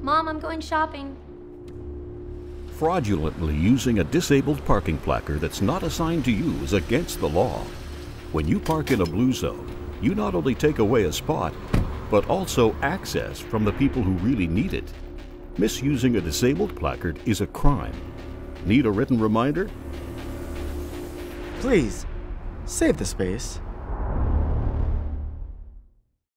Mom, I'm going shopping. Fraudulently using a disabled parking placard that's not assigned to you is against the law. When you park in a blue zone, you not only take away a spot, but also access from the people who really need it. Misusing a disabled placard is a crime. Need a written reminder? Please, save the space.